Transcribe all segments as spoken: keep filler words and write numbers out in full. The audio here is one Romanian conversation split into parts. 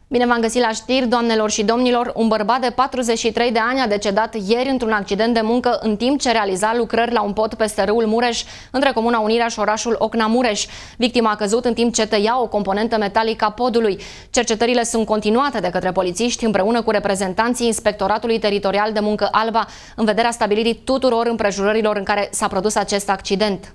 Bine v-am găsit la știri, doamnelor și domnilor. Un bărbat de patruzeci și trei de ani a decedat ieri într-un accident de muncă în timp ce realiza lucrări la un pod peste râul Mureș, între comuna Unirea și orașul Ocna-Mureș. Victima a căzut în timp ce tăia o componentă metalică a podului. Cercetările sunt continuate de către polițiști împreună cu reprezentanții Inspectoratului Teritorial de Muncă Alba în vederea stabilirii tuturor împrejurărilor în care s-a produs acest accident.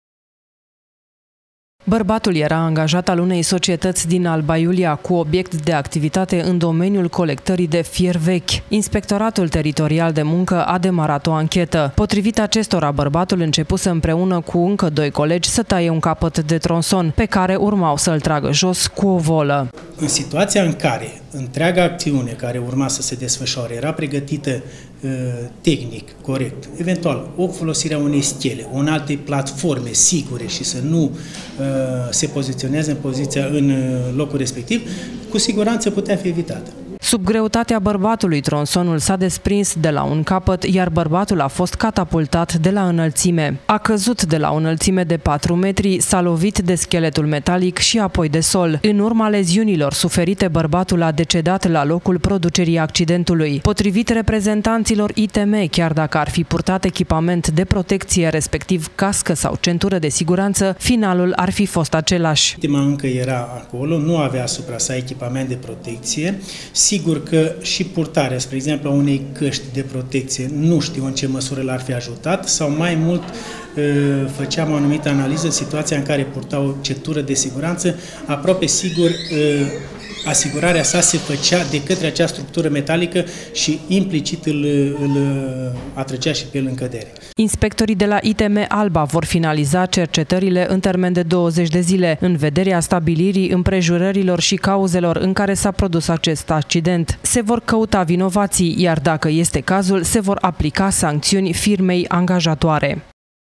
Bărbatul era angajat al unei societăți din Alba Iulia cu obiect de activitate în domeniul colectării de fier vechi. Inspectoratul Teritorial de Muncă a demarat o anchetă. Potrivit acestora, bărbatul începuse împreună cu încă doi colegi să taie un capăt de tronson, pe care urmau să-l tragă jos cu o volă. În situația în care întreaga acțiune care urma să se desfășoare era pregătită uh, tehnic, corect, eventual o folosirea unei stele, în alte platforme sigure și să nu uh, se poziționeze în poziția în uh, locul respectiv, cu siguranță putea fi evitată. Sub greutatea bărbatului, tronsonul s-a desprins de la un capăt, iar bărbatul a fost catapultat de la înălțime. A căzut de la o înălțime de patru metri, s-a lovit de scheletul metalic și apoi de sol. În urma leziunilor suferite, bărbatul a decedat la locul producerii accidentului. Potrivit reprezentanților I T M, chiar dacă ar fi purtat echipament de protecție, respectiv cască sau centură de siguranță, finalul ar fi fost același. Victima încă era acolo, nu avea asupra sa echipament de protecție. Sigur că și purtarea, spre exemplu, a unei căști de protecție, nu știu în ce măsură l-ar fi ajutat, sau mai mult făceam o anumită analiză, situația în care purta o centură de siguranță, aproape sigur asigurarea sa se făcea de către acea structură metalică și implicit îl, îl atrăgea și pe el în cădere. Inspectorii de la I T M Alba vor finaliza cercetările în termen de douăzeci de zile, în vederea stabilirii împrejurărilor și cauzelor în care s-a produs acest accident. Se vor căuta vinovații, iar dacă este cazul, se vor aplica sancțiuni firmei angajatoare.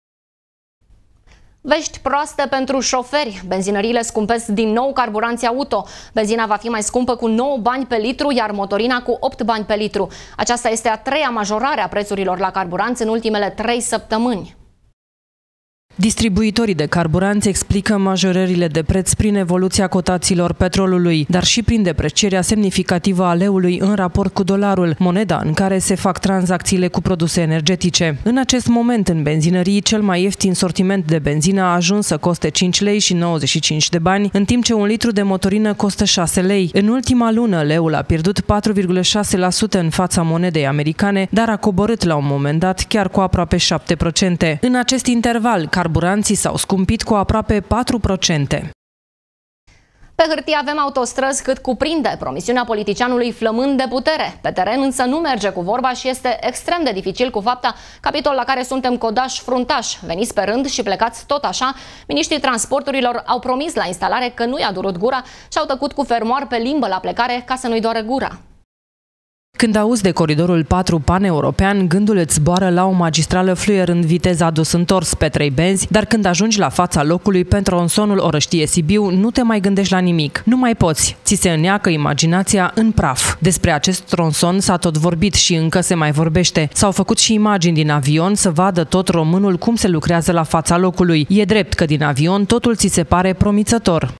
Vești proaste pentru șoferi. Benzinăriile scumpesc din nou carburanții auto. Benzina va fi mai scumpă cu nouă bani pe litru, iar motorina cu opt bani pe litru. Aceasta este a treia majorare a prețurilor la carburanți în ultimele trei săptămâni. Distribuitorii de carburanți explică majorările de preț prin evoluția cotațiilor petrolului, dar și prin deprecierea semnificativă a leului în raport cu dolarul, moneda în care se fac tranzacțiile cu produse energetice. În acest moment, în benzinării, cel mai ieftin sortiment de benzină a ajuns să coste cinci lei și nouăzeci și cinci de bani, în timp ce un litru de motorină costă șase lei. În ultima lună, leul a pierdut patru virgulă șase la sută în fața monedei americane, dar a coborât la un moment dat chiar cu aproape șapte la sută. În acest interval, carburanții s-au scumpit cu aproape patru la sută. Pe hârtie avem autostrăzi cât cuprinde, promisiunea politicianului flămând de putere. Pe teren însă nu merge cu vorba și este extrem de dificil cu fapta, capitol la care suntem codași fruntași. Veniți pe rând și plecați tot așa, miniștrii transporturilor au promis la instalare că nu i-a durut gura și au tăcut cu fermoar pe limbă la plecare ca să nu-i doare gura. Când auzi de coridorul patru paneuropean, gândul îți zboară la o magistrală fluier în viteză adus-întors pe trei benzi, dar când ajungi la fața locului pe tronsonul Orăștie-Sibiu, nu te mai gândești la nimic. Nu mai poți. Ți se înneacă imaginația în praf. Despre acest tronson s-a tot vorbit și încă se mai vorbește. S-au făcut și imagini din avion să vadă tot românul cum se lucrează la fața locului. E drept că din avion totul ți se pare promițător.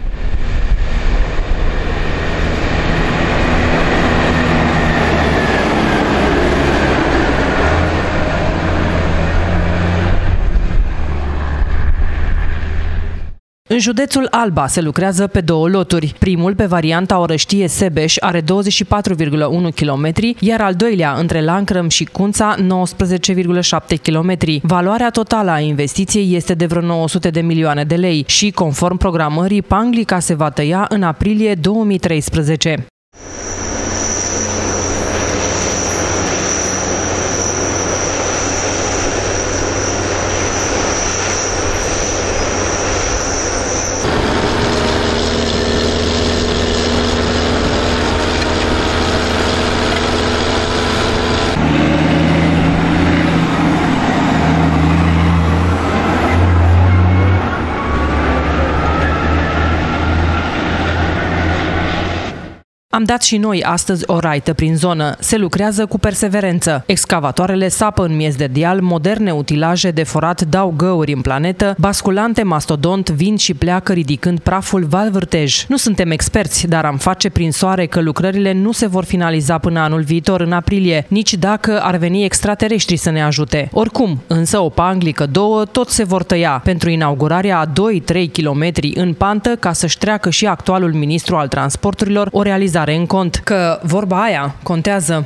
În județul Alba se lucrează pe două loturi. Primul, pe varianta Orăștie-Sebeș, are douăzeci și patru virgulă unu kilometri, iar al doilea, între Lancrăm și Cunța, nouăsprezece virgulă șapte kilometri. Valoarea totală a investiției este de vreo nouă sute de milioane de lei și, conform programării, Panglica se va tăia în aprilie două mii treisprezece. Am dat și noi astăzi o raită prin zonă. Se lucrează cu perseverență. Excavatoarele sapă în miez de deal, moderne utilaje de forat dau găuri în planetă, basculante mastodont vin și pleacă ridicând praful val vârtej. Nu suntem experți, dar am face prin soare că lucrările nu se vor finaliza până anul viitor, în aprilie, nici dacă ar veni extraterestri să ne ajute. Oricum, însă o panglică, două, tot se vor tăia pentru inaugurarea a doi trei kilometri în pantă ca să-și treacă și actualul ministru al transporturilor o realizare în cont. Că vorba aia contează.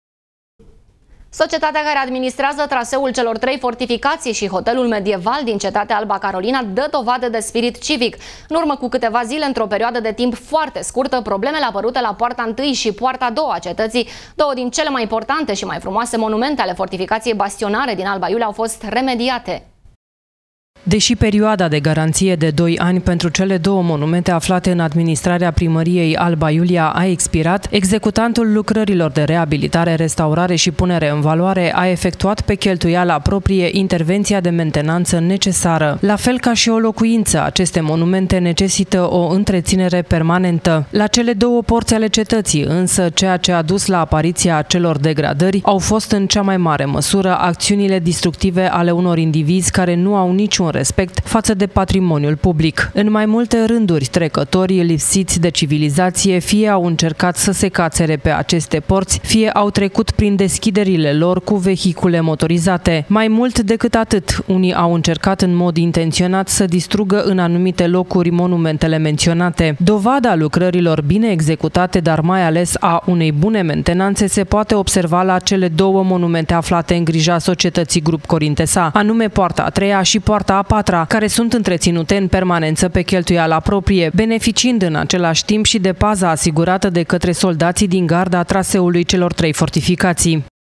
Societatea care administrează traseul celor trei fortificații și hotelul medieval din cetatea Alba Carolina dă dovadă de spirit civic. În urmă cu câteva zile, într-o perioadă de timp foarte scurtă, problemele apărute la poarta întâi și poarta a doua a cetății, două din cele mai importante și mai frumoase monumente ale fortificației bastionare din Alba Iulia, au fost remediate. Deși perioada de garanție de doi ani pentru cele două monumente aflate în administrarea primăriei Alba Iulia a expirat, executantul lucrărilor de reabilitare, restaurare și punere în valoare a efectuat pe cheltuiala proprie intervenția de mentenanță necesară. La fel ca și o locuință, aceste monumente necesită o întreținere permanentă. La cele două porți ale cetății, însă, ceea ce a dus la apariția acelor degradări au fost în cea mai mare măsură acțiunile destructive ale unor indivizi care nu au niciun respect față de patrimoniul public. În mai multe rânduri, trecătorii lipsiți de civilizație fie au încercat să se cațere pe aceste porți, fie au trecut prin deschiderile lor cu vehicule motorizate. Mai mult decât atât, unii au încercat în mod intenționat să distrugă în anumite locuri monumentele menționate. Dovada lucrărilor bine executate, dar mai ales a unei bune mentenanțe, se poate observa la cele două monumente aflate în grija societății Grup Corintesa, anume poarta a treia și poarta a patra, care sunt întreținute în permanență pe cheltuiala proprie, beneficiind în același timp și de paza asigurată de către soldații din garda traseului celor trei fortificații.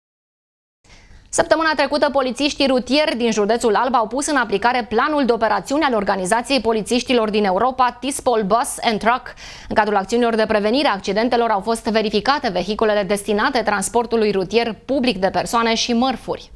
Săptămâna trecută, polițiștii rutieri din județul Alba au pus în aplicare planul de operațiuni al Organizației Polițiștilor din Europa, TISPOL Bus and Truck. În cadrul acțiunilor de prevenire a accidentelor au fost verificate vehiculele destinate transportului rutier public de persoane și mărfuri.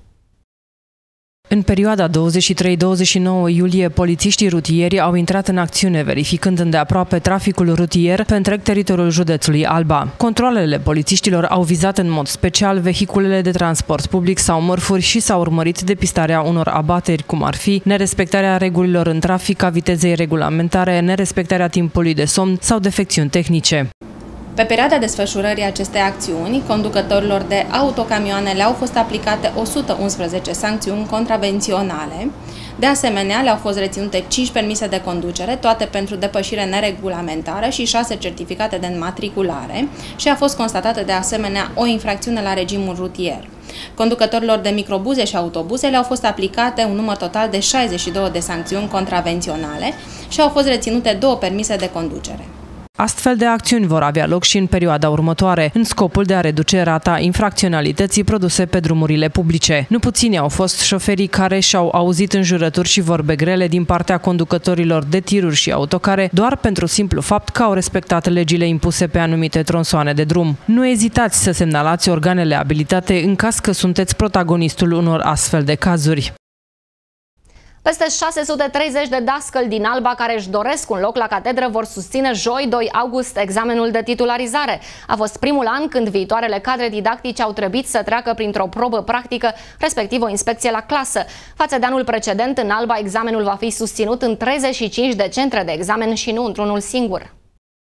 În perioada douăzeci și trei douăzeci și nouă iulie, polițiștii rutieri au intrat în acțiune, verificând îndeaproape traficul rutier pe întreg teritoriul județului Alba. Controalele polițiștilor au vizat în mod special vehiculele de transport public sau mărfuri și s-au urmărit depistarea unor abateri, cum ar fi nerespectarea regulilor în trafic, a vitezei regulamentare, nerespectarea timpului de somn sau defecțiuni tehnice. Pe perioada desfășurării acestei acțiuni, conducătorilor de autocamioane le-au fost aplicate o sută unsprezece sancțiuni contravenționale. De asemenea, le-au fost reținute cinci permise de conducere, toate pentru depășire neregulamentară și șase certificate de înmatriculare și a fost constatată de asemenea o infracțiune la regimul rutier. Conducătorilor de microbuze și autobuze le-au fost aplicate un număr total de șaizeci și două de sancțiuni contravenționale și au fost reținute două permise de conducere. Astfel de acțiuni vor avea loc și în perioada următoare, în scopul de a reduce rata infracționalității produse pe drumurile publice. Nu puțini au fost șoferii care și-au auzit înjurături și vorbe grele din partea conducătorilor de tiruri și autocare, doar pentru simplu fapt că au respectat legile impuse pe anumite tronsoane de drum. Nu ezitați să semnalați organele abilitate în caz că sunteți protagonistul unor astfel de cazuri. Peste șase sute treizeci de dascăli din Alba care își doresc un loc la catedră vor susține joi, doi august, examenul de titularizare. A fost primul an când viitoarele cadre didactice au trebuit să treacă printr-o probă practică, respectiv o inspecție la clasă. Față de anul precedent, în Alba examenul va fi susținut în treizeci și cinci de centre de examen și nu într-unul singur.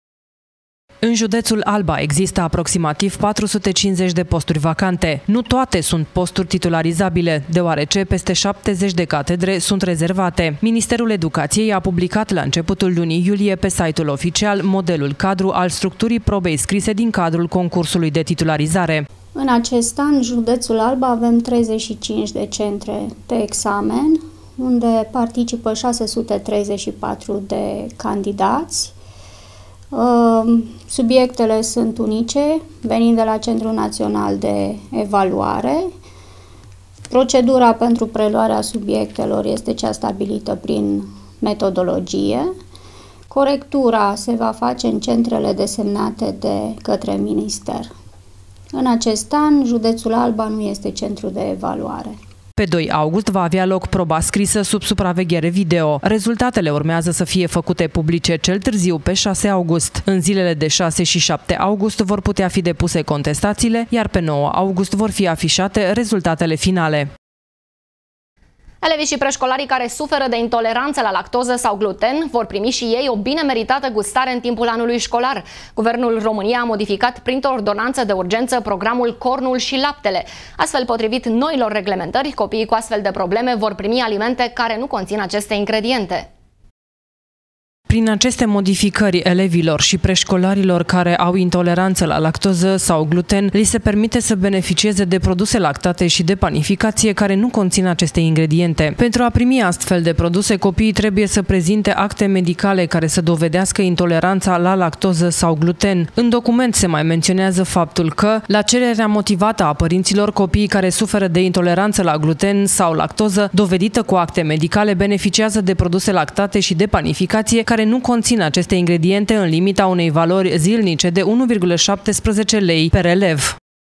În județul Alba există aproximativ patru sute cincizeci de posturi vacante. Nu toate sunt posturi titularizabile, deoarece peste șaptezeci de catedre sunt rezervate. Ministerul Educației a publicat la începutul lunii iulie pe site-ul oficial modelul cadru al structurii probei scrise din cadrul concursului de titularizare. În acest an, județul Alba, avem treizeci și cinci de centre de examen, unde participă șase sute treizeci și patru de candidați. Subiectele sunt unice, venind de la Centrul Național de Evaluare. Procedura pentru preluarea subiectelor este cea stabilită prin metodologie. Corectura se va face în centrele desemnate de către minister. În acest an, județul Alba nu este centru de evaluare. Pe doi august va avea loc proba scrisă sub supraveghere video. Rezultatele urmează să fie făcute publice cel târziu pe șase august. În zilele de șase și șapte august vor putea fi depuse contestațiile, iar pe nouă august vor fi afișate rezultatele finale. Elevii și preșcolarii care suferă de intoleranță la lactoză sau gluten vor primi și ei o bine meritată gustare în timpul anului școlar. Guvernul României a modificat printr-o ordonanță de urgență programul Cornul și laptele. Astfel, potrivit noilor reglementări, copiii cu astfel de probleme vor primi alimente care nu conțin aceste ingrediente. Prin aceste modificări, elevilor și preșcolarilor care au intoleranță la lactoză sau gluten, li se permite să beneficieze de produse lactate și de panificație care nu conțin aceste ingrediente. Pentru a primi astfel de produse, copiii trebuie să prezinte acte medicale care să dovedească intoleranța la lactoză sau gluten. În document se mai menționează faptul că, la cererea motivată a părinților, copiii care suferă de intoleranță la gluten sau lactoză, dovedită cu acte medicale, beneficiază de produse lactate și de panificație care nu conțin aceste ingrediente în limita unei valori zilnice de unu virgulă șaptesprezece lei per elev.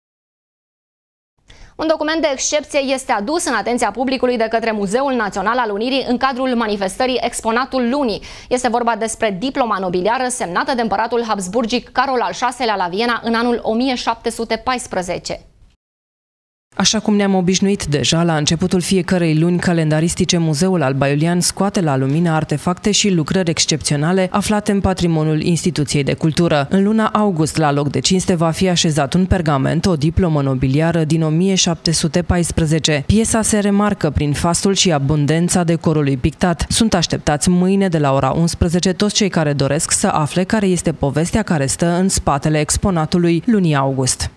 Un document de excepție este adus în atenția publicului de către Muzeul Național al Unirii în cadrul manifestării Exponatul Lunii. Este vorba despre diploma nobiliară semnată de împăratul habsburgic Carol al șaselea la Viena în anul o mie șapte sute paisprezece. Așa cum ne-am obișnuit deja, la începutul fiecărei luni calendaristice, Muzeul Alba Iulian scoate la lumină artefacte și lucrări excepționale aflate în patrimoniul instituției de cultură. În luna august, la loc de cinste, va fi așezat un pergament, o diplomă nobiliară din o mie șapte sute paisprezece. Piesa se remarcă prin fastul și abundența decorului pictat. Sunt așteptați mâine de la ora unsprezece toți cei care doresc să afle care este povestea care stă în spatele exponatului lunii august.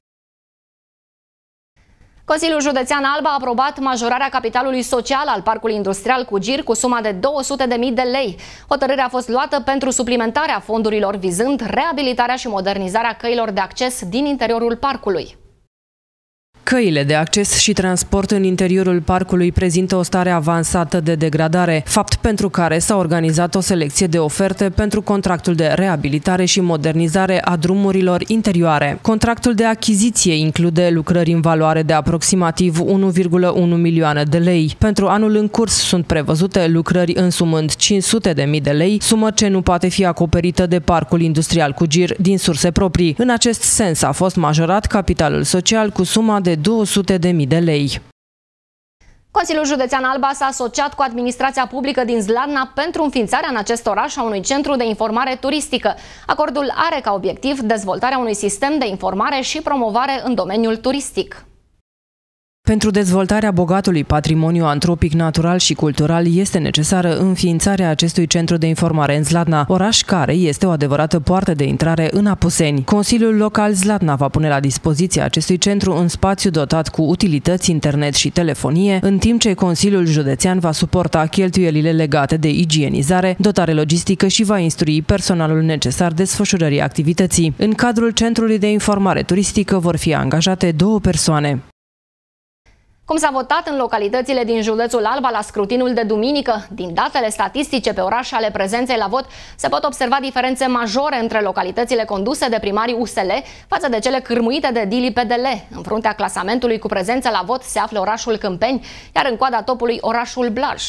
Consiliul Județean Alba a aprobat majorarea capitalului social al Parcului Industrial cu Gir cu suma de două sute de mii de lei. Hotărârea a fost luată pentru suplimentarea fondurilor vizând reabilitarea și modernizarea căilor de acces din interiorul parcului. Căile de acces și transport în interiorul parcului prezintă o stare avansată de degradare, fapt pentru care s-a organizat o selecție de oferte pentru contractul de reabilitare și modernizare a drumurilor interioare. Contractul de achiziție include lucrări în valoare de aproximativ unu virgulă unu milioane de lei. Pentru anul în curs sunt prevăzute lucrări însumând cinci sute de mii de lei, sumă ce nu poate fi acoperită de Parcul Industrial cu Gir din surse proprii. În acest sens a fost majorat capitalul social cu suma de două sute de mii de lei. Consiliul Județean Alba s-a asociat cu administrația publică din Zlatna pentru înființarea în acest oraș a unui centru de informare turistică. Acordul are ca obiectiv dezvoltarea unui sistem de informare și promovare în domeniul turistic. Pentru dezvoltarea bogatului patrimoniu antropic, natural și cultural este necesară înființarea acestui centru de informare în Zlatna, oraș care este o adevărată poartă de intrare în Apuseni. Consiliul Local Zlatna va pune la dispoziție acestui centru un spațiu dotat cu utilități, internet și telefonie, în timp ce Consiliul Județean va suporta cheltuielile legate de igienizare, dotare logistică și va instrui personalul necesar desfășurării activității. În cadrul Centrului de Informare Turistică vor fi angajate două persoane. Cum s-a votat în localitățile din județul Alba la scrutinul de duminică? Din datele statistice pe oraș ale prezenței la vot se pot observa diferențe majore între localitățile conduse de primarii U S L față de cele cârmuite de edilii P D L. În fruntea clasamentului cu prezență la vot se află orașul Câmpeni, iar în coada topului orașul Blaj.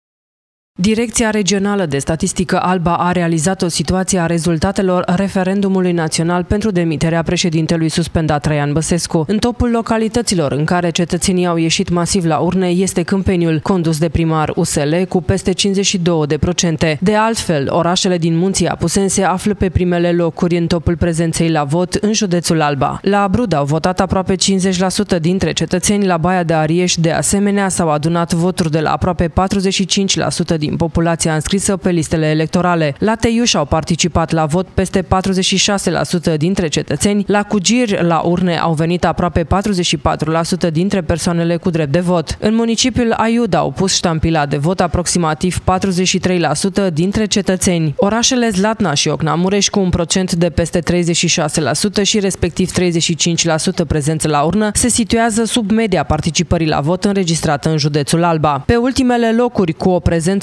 Direcția Regională de Statistică Alba a realizat o situație a rezultatelor referendumului național pentru demiterea președintelui suspendat Traian Băsescu. În topul localităților în care cetățenii au ieșit masiv la urne este Câmpeniul, condus de primar U S L cu peste cincizeci și două de procente. De altfel, orașele din Munții Apuseni se află pe primele locuri în topul prezenței la vot în județul Alba. La Abrud au votat aproape cincizeci la sută dintre cetățeni, la Baia de Arieș de asemenea s-au adunat voturi de la aproape patruzeci și cinci la sută din populația înscrisă pe listele electorale. La Teiuș au participat la vot peste patruzeci și șase la sută dintre cetățeni, la Cugir la urne au venit aproape patruzeci și patru la sută dintre persoanele cu drept de vot. În municipiul Aiud au pus ștampila de vot aproximativ patruzeci și trei la sută dintre cetățeni. Orașele Zlatna și Ocna-Mureș cu un procent de peste treizeci și șase la sută și respectiv treizeci și cinci la sută prezență la urnă se situează sub media participării la vot înregistrată în județul Alba. Pe ultimele locuri, cu o prezență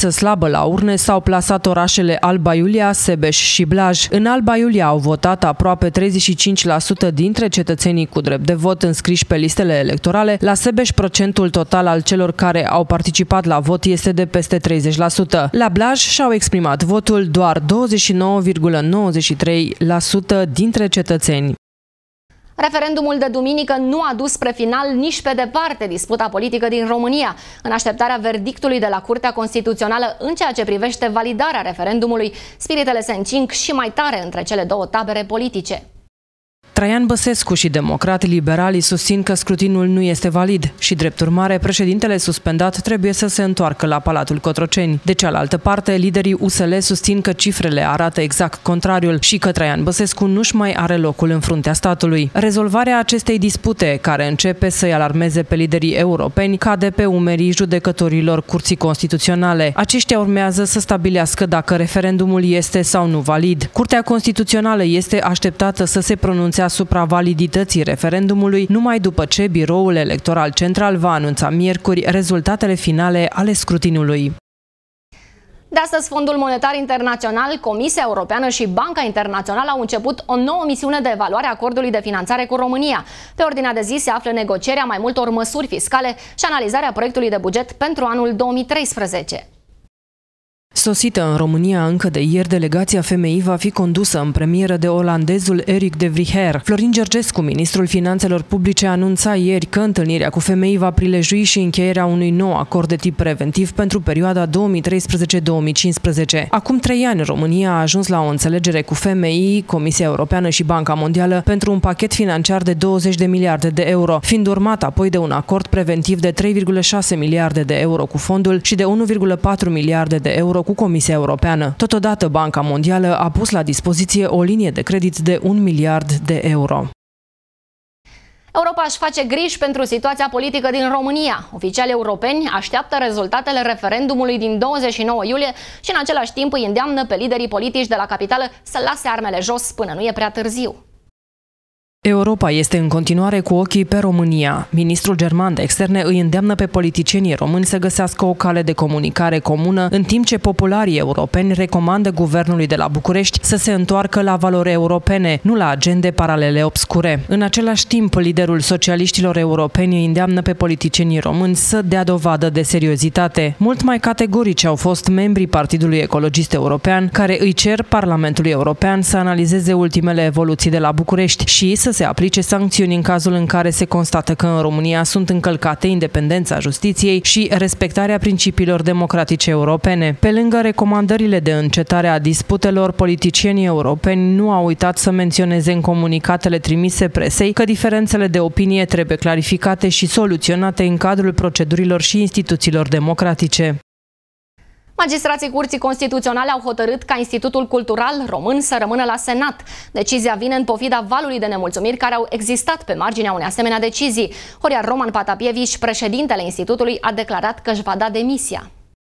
performanță slabă la urne s-au plasat orașele Alba Iulia, Sebeș și Blaj. În Alba Iulia au votat aproape treizeci și cinci la sută dintre cetățenii cu drept de vot înscriși pe listele electorale. La Sebeș, procentul total al celor care au participat la vot este de peste treizeci la sută. La Blaj și-au exprimat votul doar douăzeci și nouă virgulă nouăzeci și trei la sută dintre cetățeni. Referendumul de duminică nu a dus spre final nici pe departe disputa politică din România, în așteptarea verdictului de la Curtea Constituțională în ceea ce privește validarea referendumului. Spiritele se încing și mai tare între cele două tabere politice. Traian Băsescu și democratii liberali susțin că scrutinul nu este valid și, drept urmare, președintele suspendat trebuie să se întoarcă la Palatul Cotroceni. De cealaltă parte, liderii U S L susțin că cifrele arată exact contrariul și că Traian Băsescu nu-și mai are locul în fruntea statului. Rezolvarea acestei dispute, care începe să-i alarmeze pe liderii europeni, cade pe umerii judecătorilor Curții Constituționale. Aceștia urmează să stabilească dacă referendumul este sau nu valid. Curtea Constituțională este așteptată să se pronunțe asupra validității referendumului numai după ce Biroul Electoral Central va anunța miercuri rezultatele finale ale scrutinului. De astăzi, Fondul Monetar Internațional, Comisia Europeană și Banca Internațională au început o nouă misiune de evaluare a acordului de finanțare cu România. Pe ordinea de zi se află negocierea mai multor măsuri fiscale și analizarea proiectului de buget pentru anul două mii treisprezece. Sosită în România încă de ieri, delegația F M I va fi condusă în premieră de olandezul Eric de Vries. Florin Georgescu, ministrul Finanțelor Publice, anunța ieri că întâlnirea cu F M I va prilejui și încheierea unui nou acord de tip preventiv pentru perioada două mii treisprezece două mii cincisprezece. Acum trei ani, România a ajuns la o înțelegere cu F M I, Comisia Europeană și Banca Mondială pentru un pachet financiar de douăzeci de miliarde de euro, fiind urmat apoi de un acord preventiv de trei virgulă șase miliarde de euro cu fondul și de unu virgulă patru miliarde de euro cu Comisia Europeană. Totodată, Banca Mondială a pus la dispoziție o linie de credit de un miliard de euro. Europa își face griji pentru situația politică din România. Oficialii europeni așteaptă rezultatele referendumului din douăzeci și nouă iulie și în același timp îi îndeamnă pe liderii politici de la capitală să lase armele jos până nu e prea târziu. Europa este în continuare cu ochii pe România. Ministrul german de externe îi îndeamnă pe politicienii români să găsească o cale de comunicare comună, în timp ce popularii europeni recomandă guvernului de la București să se întoarcă la valori europene, nu la agende paralele obscure. În același timp, liderul socialiștilor europeni îi îndeamnă pe politicienii români să dea dovadă de seriozitate. Mult mai categorici au fost membrii Partidului Ecologist European, care îi cer Parlamentului European să analizeze ultimele evoluții de la București și să se aplice sancțiuni în cazul în care se constată că în România sunt încălcate independența justiției și respectarea principiilor democratice europene. Pe lângă recomandările de încetare a disputelor, politicienii europeni nu au uitat să menționeze în comunicatele trimise presei că diferențele de opinie trebuie clarificate și soluționate în cadrul procedurilor și instituțiilor democratice. Magistrații Curții Constituționale au hotărât ca Institutul Cultural Român să rămână la Senat. Decizia vine în pofida valului de nemulțumiri care au existat pe marginea unei asemenea decizii. Horia Roman Patapievici, președintele Institutului, a declarat că își va da demisia.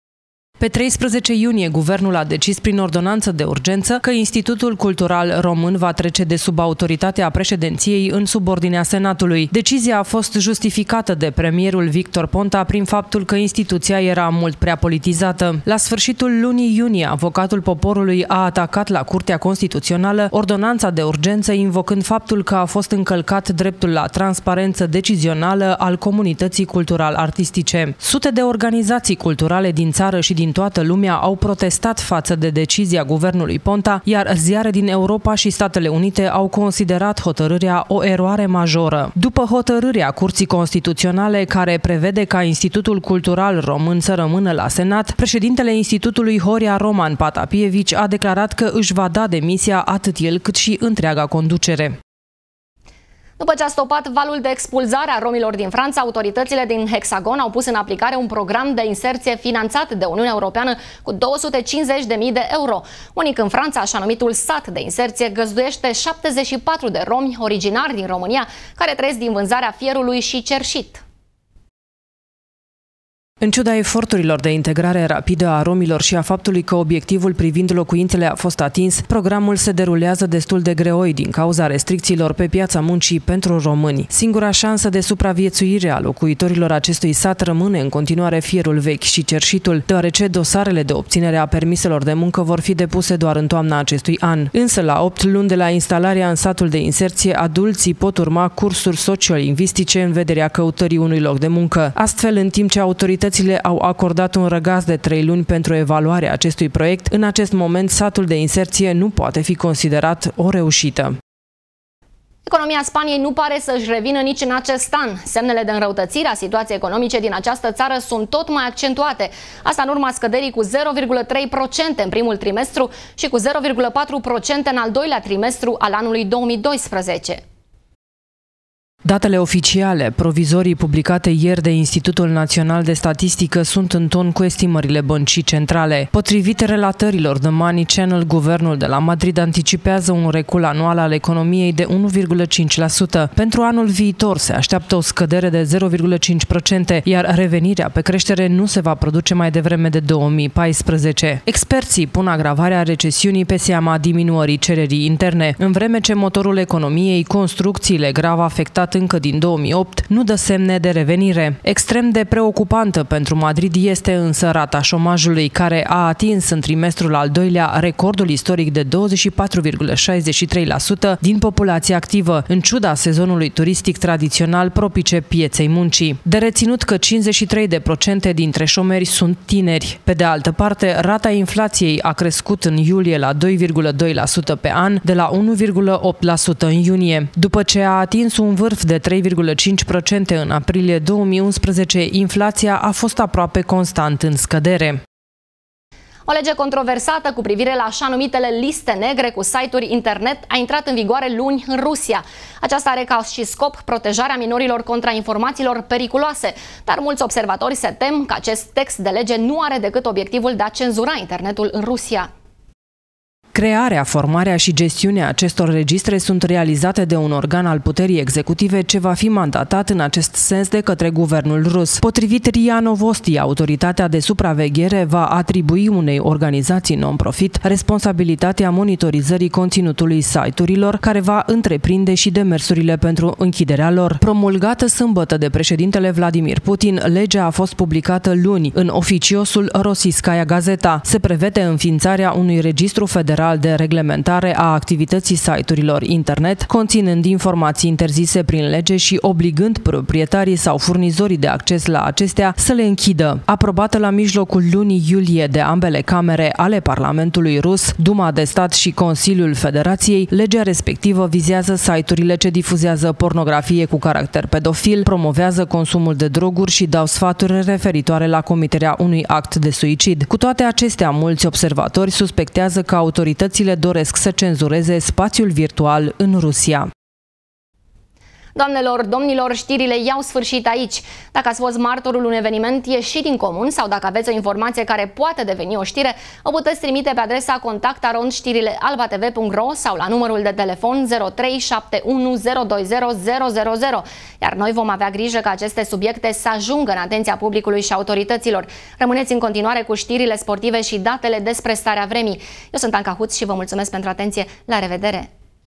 Pe treisprezece iunie, guvernul a decis prin ordonanță de urgență că Institutul Cultural Român va trece de sub autoritatea președinției în subordinea Senatului. Decizia a fost justificată de premierul Victor Ponta prin faptul că instituția era mult prea politizată. La sfârșitul lunii iunie, avocatul poporului a atacat la Curtea Constituțională ordonanța de urgență, invocând faptul că a fost încălcat dreptul la transparență decizională al comunității cultural-artistice. Sute de organizații culturale din țară și din din toată lumea au protestat față de decizia guvernului Ponta, iar ziare din Europa și Statele Unite au considerat hotărârea o eroare majoră. După hotărârea Curții Constituționale, care prevede ca Institutul Cultural Român să rămână la Senat, președintele Institutului Horia Roman Patapievici a declarat că își va da demisia atât el cât și întreaga conducere. După ce a stopat valul de expulzare a romilor din Franța, autoritățile din Hexagon au pus în aplicare un program de inserție finanțat de Uniunea Europeană cu două sute cincizeci de mii de euro. Unic în Franța, așa numitul sat de inserție găzduiește șaptezeci și patru de romi originari din România care trăiesc din vânzarea fierului și cerșit. În ciuda eforturilor de integrare rapidă a romilor și a faptului că obiectivul privind locuințele a fost atins, programul se derulează destul de greoi din cauza restricțiilor pe piața muncii pentru români. Singura șansă de supraviețuire a locuitorilor acestui sat rămâne în continuare fierul vechi și cerșitul, deoarece dosarele de obținere a permiselor de muncă vor fi depuse doar în toamna acestui an. Însă, la opt luni de la instalarea în satul de inserție, adulții pot urma cursuri sociolingvistice în vederea căutării unui loc de muncă. Astfel, în timp ce autoritățile au acordat un răgaz de trei luni pentru evaluarea acestui proiect, în acest moment satul de inserție nu poate fi considerat o reușită. Economia Spaniei nu pare să-și revină nici în acest an. Semnele de înrăutățire a situației economice din această țară sunt tot mai accentuate. Asta în urma scăderii cu zero virgulă trei la sută în primul trimestru și cu zero virgulă patru la sută în al doilea trimestru al anului două mii doisprezece. Datele oficiale, provizorii publicate ieri de Institutul Național de Statistică, sunt în ton cu estimările băncii centrale. Potrivit relatărilor The Money Channel, guvernul de la Madrid anticipează un recul anual al economiei de unu virgulă cinci la sută. Pentru anul viitor se așteaptă o scădere de zero virgulă cinci la sută, iar revenirea pe creștere nu se va produce mai devreme de două mii paisprezece. Experții pun agravarea recesiunii pe seama diminuării cererii interne, în vreme ce motorul economiei, construcțiile, grav afectat încă din două mii opt, nu dă semne de revenire. Extrem de preocupantă pentru Madrid este însă rata șomajului, care a atins în trimestrul al doilea recordul istoric de douăzeci și patru virgulă șaizeci și trei la sută din populația activă, în ciuda sezonului turistic tradițional propice pieței muncii. De reținut că cincizeci și trei la sută dintre șomeri sunt tineri. Pe de altă parte, rata inflației a crescut în iulie la doi virgulă doi la sută pe an, de la unu virgulă opt la sută în iunie. După ce a atins un vârf de trei virgulă cinci la sută în aprilie două mii unsprezece, inflația a fost aproape constant în scădere. O lege controversată cu privire la așa numitele liste negre cu site-uri internet a intrat în vigoare luni în Rusia. Aceasta are ca și scop protejarea minorilor contra informațiilor periculoase, dar mulți observatori se tem că acest text de lege nu are decât obiectivul de a cenzura internetul în Rusia. Crearea, formarea și gestiunea acestor registre sunt realizate de un organ al puterii executive ce va fi mandatat în acest sens de către guvernul rus. Potrivit R I A Novosti, autoritatea de supraveghere va atribui unei organizații non-profit responsabilitatea monitorizării conținutului site-urilor, care va întreprinde și demersurile pentru închiderea lor. Promulgată sâmbătă de președintele Vladimir Putin, legea a fost publicată luni în oficiosul Rossiyskaya Gazeta. Se prevede înființarea unui registru federal de reglementare a activității site-urilor internet, conținând informații interzise prin lege și obligând proprietarii sau furnizorii de acces la acestea să le închidă. Aprobată la mijlocul lunii iulie de ambele camere ale Parlamentului rus, Duma de Stat și Consiliul Federației, legea respectivă vizează site-urile ce difuzează pornografie cu caracter pedofil, promovează consumul de droguri și dau sfaturi referitoare la comiterea unui act de suicid. Cu toate acestea, mulți observatori suspectează că autoritățile doresc să cenzureze spațiul virtual în Rusia. Doamnelor, domnilor, știrile i-au sfârșit aici. Dacă ați fost martorul unui eveniment ieșit din comun sau dacă aveți o informație care poate deveni o știre, o puteți trimite pe adresa contact arond știrile alba t v punct ro sau la numărul de telefon zero trei șapte unu zero doi zero zero zero zero. Iar noi vom avea grijă ca aceste subiecte să ajungă în atenția publicului și autorităților. Rămâneți în continuare cu știrile sportive și datele despre starea vremii. Eu sunt Anca Huț și vă mulțumesc pentru atenție. La revedere!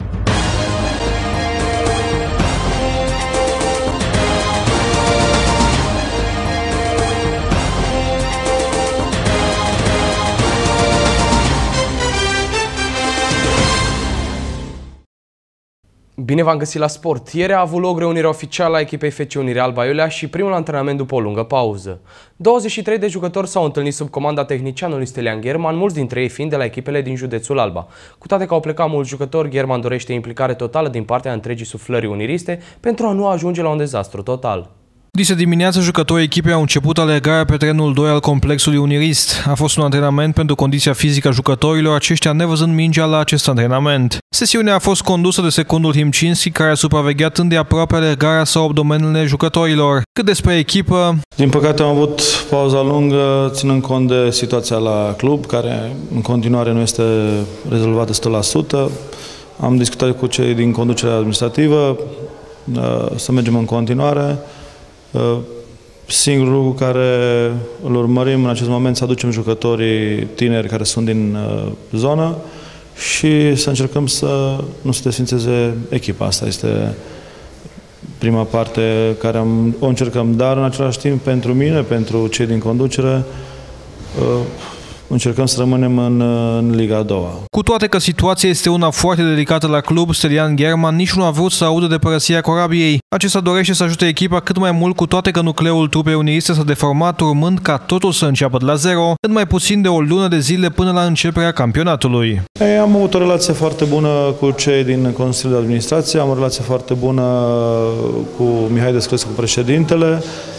Bine v-am găsit la sport! Ieri a avut loc reunirea oficială a echipei F C Unirea Alba Iulia și primul antrenament după o lungă pauză. douăzeci și trei de jucători s-au întâlnit sub comanda tehnicianului Stelian Gherman, mulți dintre ei fiind de la echipele din județul Alba. Cu toate că au plecat mulți jucători, Gherman dorește implicare totală din partea întregii suflării uniriste pentru a nu ajunge la un dezastru total. Dise dimineață, jucătorii echipei au început alergarea pe terenul doi al complexului unirist. A fost un antrenament pentru condiția fizică a jucătorilor, aceștia nevăzând mingea la acest antrenament. Sesiunea a fost condusă de secundul Himcinski, care a supravegheat îndeaproape alergarea sau abdomenele jucătorilor. Cât despre echipă... Din păcate am avut pauza lungă, ținând cont de situația la club, care în continuare nu este rezolvată o sută la sută. Am discutat cu cei din conducerea administrativă să mergem în continuare. Singurul lucru care îl urmărim în acest moment să aducem jucătorii tineri care sunt din uh, zonă și să încercăm să nu se desfințeze echipa. Asta este prima parte care am, o încercăm, dar în același timp pentru mine, pentru cei din conducere, uh, încercăm să rămânem în, în Liga a doua. Cu toate că situația este una foarte delicată la club, Stelian German nici nu a vrut să audă de părăsirea corabiei. Acesta dorește să ajute echipa cât mai mult, cu toate că nucleul trupei uniriste s-a deformat, urmând ca totul să înceapă de la zero, în mai puțin de o lună de zile până la începerea campionatului. Ei, am avut o relație foarte bună cu cei din Consiliul de Administrație, am o relație foarte bună cu Mihai Desclescu, cu președintele.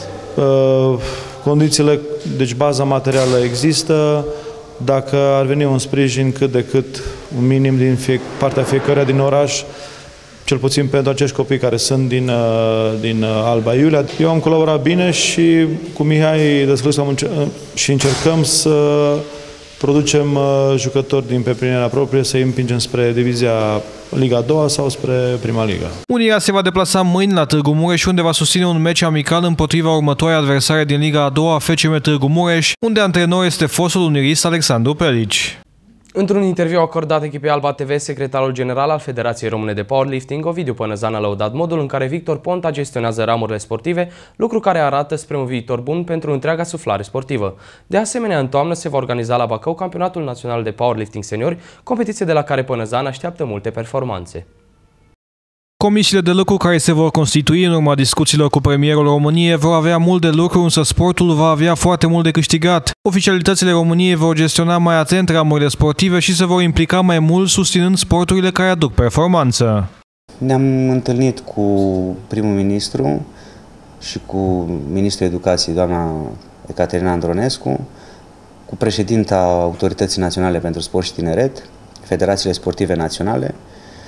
Condițiile, deci baza materială există. Dacă ar veni un sprijin cât de cât, un minim din fie, partea fiecăruia din oraș, cel puțin pentru acești copii care sunt din, din Alba Iulia. Eu am colaborat bine și cu Mihai Desclescu și încercăm să producem jucători din pe primerea proprie, să îi împingem spre divizia Liga a doua sau spre Prima Liga. Unirea se va deplasa mâine la Târgu Mureș, unde va susține un meci amical împotriva următoarei adversare din Liga a doua, F C M Târgu Mureș, unde antrenor este fostul unirist Alexandru Pelici. Într-un interviu acordat echipei Alba T V, secretarul general al Federației Române de Powerlifting, Ovidiu Pănăzan, a lăudat modul în care Victor Ponta gestionează ramurile sportive, lucru care arată spre un viitor bun pentru întreaga suflare sportivă. De asemenea, în toamnă se va organiza la Bacău Campionatul Național de Powerlifting Seniori, competiție de la care Pănăzan așteaptă multe performanțe. Comisiile de lucru care se vor constitui în urma discuțiilor cu premierul României vor avea mult de lucru, însă sportul va avea foarte mult de câștigat. Oficialitățile României vor gestiona mai atent ramurile sportive și se vor implica mai mult susținând sporturile care aduc performanță. Ne-am întâlnit cu primul ministru și cu ministrul educației, doamna Ecaterina Andronescu, cu președinta Autorității Naționale pentru Sport și Tineret, Federațiile Sportive Naționale,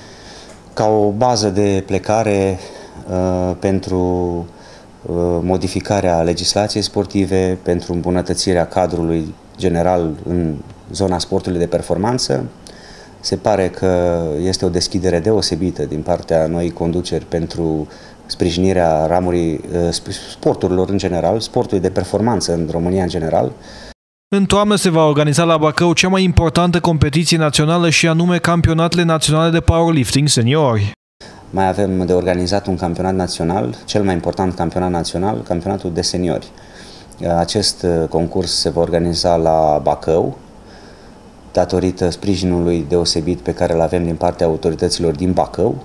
ca o bază de plecare uh, pentru uh, modificarea legislației sportive, pentru îmbunătățirea cadrului general în zona sportului de performanță. Se pare că este o deschidere deosebită din partea noii conduceri pentru sprijinirea ramurii uh, sporturilor în general, sportului de performanță în România în general. În toamnă se va organiza la Bacău cea mai importantă competiție națională și anume Campionatele Naționale de Powerlifting Seniori. Mai avem de organizat un campionat național, cel mai important campionat național, campionatul de seniori. Acest concurs se va organiza la Bacău, datorită sprijinului deosebit pe care îl avem din partea autorităților din Bacău.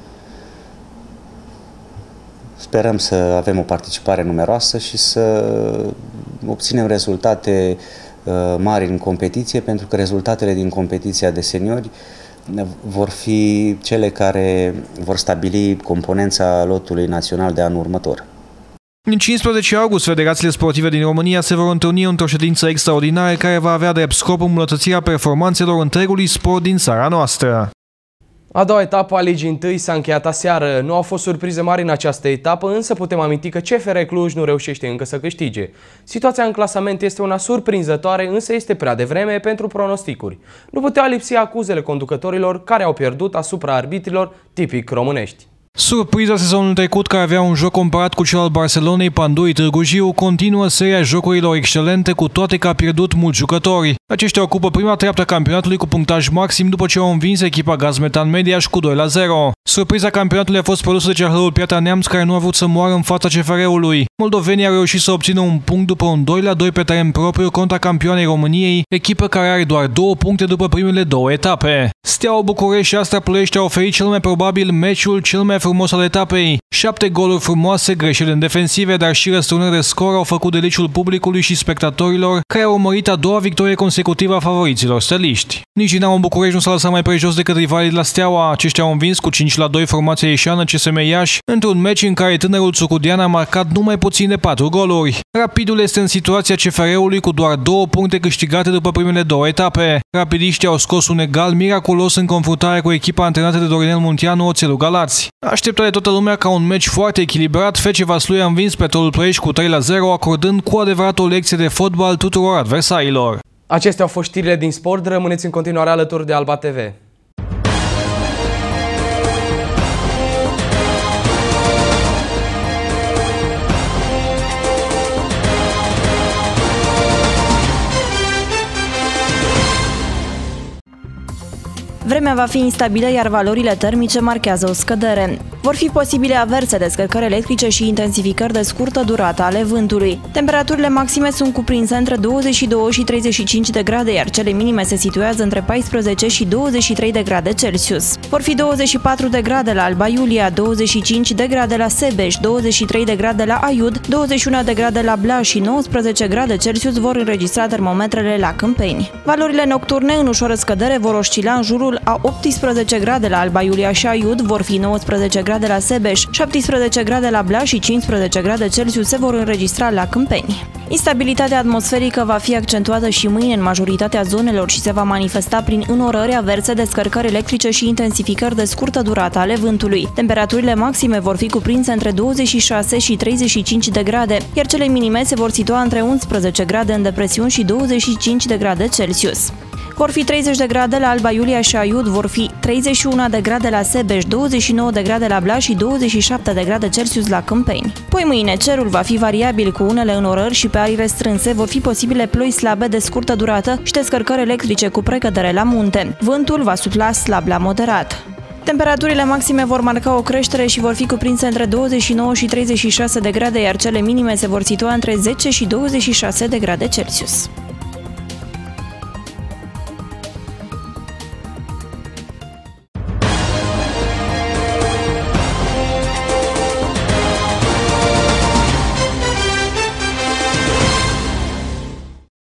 Sperăm să avem o participare numeroasă și să obținem rezultate mari în competiție, pentru că rezultatele din competiția de seniori vor fi cele care vor stabili componența lotului național de anul următor. În cincisprezece august, federațiile sportive din România se vor întâlni într-o ședință extraordinară care va avea drept scop îmbunătățirea performanțelor întregului sport din țara noastră. A doua etapă a Ligii întâi s-a încheiat aseară. Nu au fost surprize mari în această etapă, însă putem aminti că C F R Cluj nu reușește încă să câștige. Situația în clasament este una surprinzătoare, însă este prea devreme pentru pronosticuri. Nu puteau lipsi acuzele conducătorilor care au pierdut asupra arbitrilor tipic românești. Surpriza sezonului trecut, care avea un joc comparat cu cel al Barcelonei Pandoi Târgu Jiu, continuă seria jocurilor excelente, cu toate că a pierdut mulți jucători. Aceștia ocupă prima treaptă a campionatului cu punctaj maxim după ce au învins echipa Gazmetan Mediaș cu doi la zero. Surpriza campionatului a fost produsă de C H L-ul Piatra Neamț, care nu a vrut să moară în fața C F R-ului. Moldovenii au reușit să obțină un punct după un doi la doi pe teren propriu contra campioanei României, echipă care are doar două puncte după primele două etape. Steaua București și Astra Ploiești au oferit cel mai probabil meciul cel mai frumos al etapei. Șapte goluri frumoase, greșeli în defensive, dar și răsturnări de scor au făcut deliciul publicului și spectatorilor, care au urmărit a doua victorie consecutivă a favoriților steliști. Nici Dinamo București nu s-a lăsat mai prejos decât rivalii de la Steaua. Aceștia au învins cu cinci la doi formația ieșeană C S M Iași, într-un meci în care tânărul țucudean a marcat numai puțin de patru goluri. Rapidul este în situația C F R-ului cu doar două puncte câștigate după primele două etape. Rapidiștii au scos un egal miraculos în confruntare cu echipa antrenată de Dorinel Munteanu, Oțelul Galați. Așteptă de toată lumea ca un meci foarte echilibrat. F C Vaslui a învins Petrolul Ploiești cu trei la zero, acordând cu adevărat o lecție de fotbal tuturor adversarilor. Acestea au fost știrile din sport. Rămâneți în continuare alături de Alba T V. Vremea va fi instabilă, iar valorile termice marchează o scădere. Vor fi posibile averse, descărcări electrice și intensificări de scurtă durată ale vântului. Temperaturile maxime sunt cuprinse între douăzeci și doi și treizeci și cinci de grade, iar cele minime se situează între paisprezece și douăzeci și trei de grade Celsius. Vor fi douăzeci și patru de grade la Alba Iulia, douăzeci și cinci de grade la Sebeș, douăzeci și trei de grade la Aiud, douăzeci și unu de grade la Blaj și nouăsprezece grade Celsius vor înregistra termometrele la Câmpeni. Valorile nocturne în ușoară scădere vor oscila în jurul a optsprezece grade la Alba Iulia și Aiud, vor fi nouăsprezece grade la Sebeș, șaptesprezece grade la Blaj și cincisprezece grade Celsius se vor înregistra la Câmpeni. Instabilitatea atmosferică va fi accentuată și mâine în majoritatea zonelor și se va manifesta prin înnorări, averse, descărcări electrice și intensificări de scurtă durată ale vântului. Temperaturile maxime vor fi cuprinse între douăzeci și șase și treizeci și cinci de grade, iar cele minime se vor situa între unsprezece grade în depresiuni și douăzeci și cinci de grade Celsius. Vor fi treizeci de grade la Alba Iulia și Aiud, vor fi treizeci și unu de grade la Sebeș, douăzeci și nouă de grade la Blaj și douăzeci și șapte de grade Celsius la Câmpeni. Poi mâine cerul va fi variabil cu unele înnorări și pe arii restrânse, vor fi posibile ploi slabe de scurtă durată și descărcări electrice cu precădere la munte. Vântul va sufla slab la moderat. Temperaturile maxime vor marca o creștere și vor fi cuprinse între douăzeci și nouă și treizeci și șase de grade, iar cele minime se vor situa între zece și douăzeci și șase de grade Celsius.